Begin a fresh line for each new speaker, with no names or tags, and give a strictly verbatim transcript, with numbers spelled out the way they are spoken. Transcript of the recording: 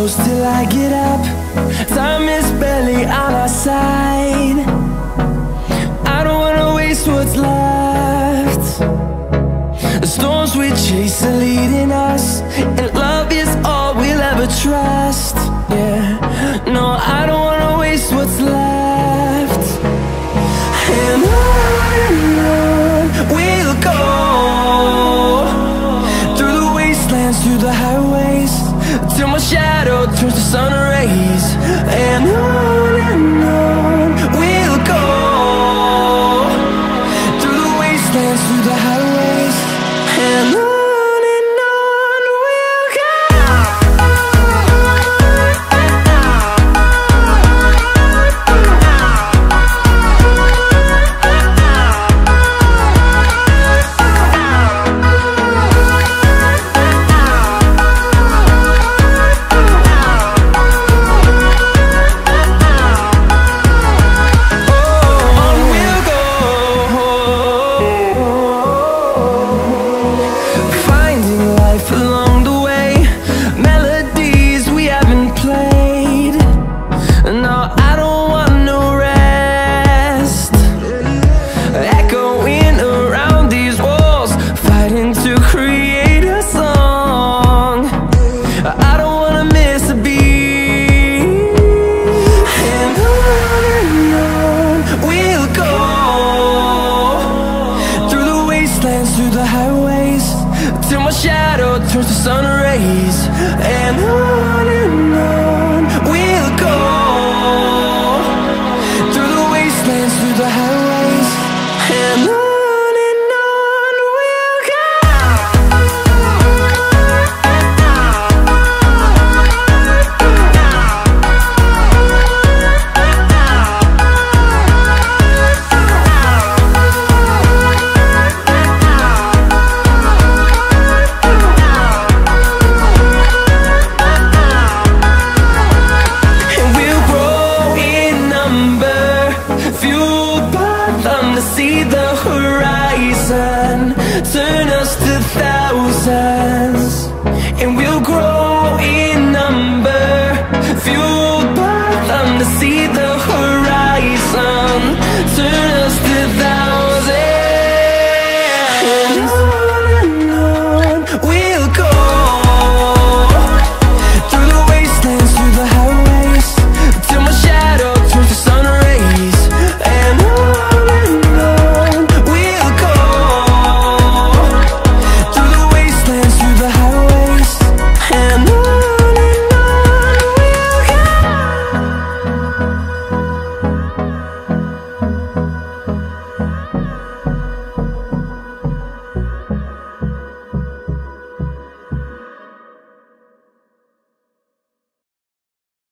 close till I get up. Time is barely on our side. I don't wanna waste what's left. The storms we chase are leading us, and love is all we'll ever trust. Yeah, no, I don't wanna waste what's left. And on and on we'll go, through the wastelands, through the highways, till my shadow turns to sun rays. And on and on we'll go, through the wastelands, through the highways, and on. Through the highways, till my shadow turns to sun rays. And